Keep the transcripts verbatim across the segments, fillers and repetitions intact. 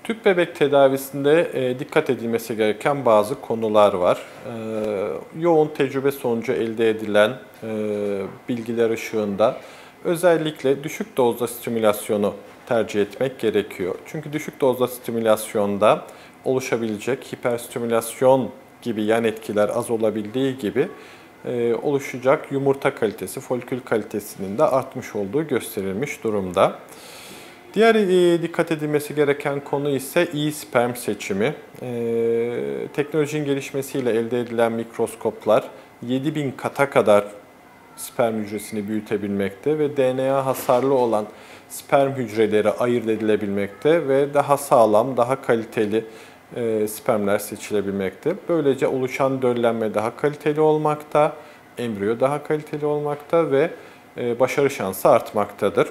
Tüp bebek tedavisinde e, dikkat edilmesi gereken bazı konular var. E, yoğun tecrübe sonucu elde edilen e, bilgiler ışığında özellikle düşük dozda stimülasyonu tercih etmek gerekiyor. Çünkü düşük dozda stimülasyonda oluşabilecek hiperstimülasyon gibi yan etkiler az olabildiği gibi e, oluşacak yumurta kalitesi, folikül kalitesinin de artmış olduğu gösterilmiş durumda. Diğer e, dikkat edilmesi gereken konu ise iyi sperm seçimi. E, teknolojinin gelişmesiyle elde edilen mikroskoplar yedi bin kata kadar sperm hücresini büyütebilmekte ve D N A hasarlı olan sperm hücreleri ayırt edilebilmekte ve daha sağlam, daha kaliteli e, spermler seçilebilmekte. Böylece oluşan döllenme daha kaliteli olmakta, embriyo daha kaliteli olmakta ve e, başarı şansı artmaktadır.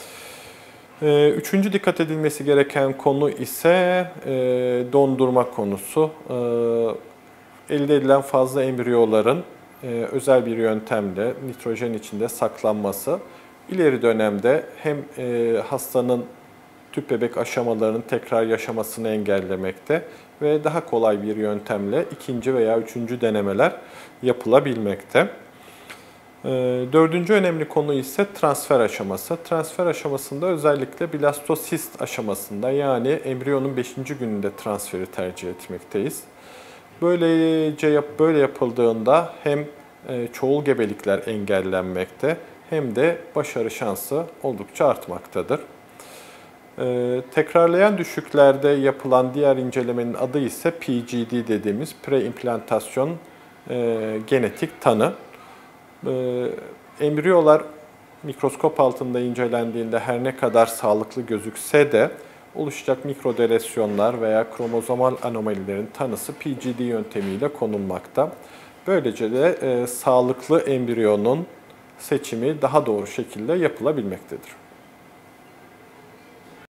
Üçüncü dikkat edilmesi gereken konu ise dondurma konusu. Elde edilen fazla embriyoların özel bir yöntemle nitrojen içinde saklanması ileri dönemde hem hastanın tüp bebek aşamalarının tekrar yaşamasını engellemekte ve daha kolay bir yöntemle ikinci veya üçüncü denemeler yapılabilmekte. Dördüncü önemli konu ise transfer aşaması. Transfer aşamasında özellikle blastosist aşamasında yani embriyonun beşinci gününde transferi tercih etmekteyiz. Böylece böyle yapıldığında hem çoğul gebelikler engellenmekte hem de başarı şansı oldukça artmaktadır. Tekrarlayan düşüklerde yapılan diğer incelemenin adı ise P G D dediğimiz preimplantasyon genetik tanı. Embriyolar mikroskop altında incelendiğinde her ne kadar sağlıklı gözükse de oluşacak mikrodelesyonlar veya kromozomal anomalilerin tanısı P G D yöntemiyle konulmakta. Böylece de e, sağlıklı embriyonun seçimi daha doğru şekilde yapılabilmektedir.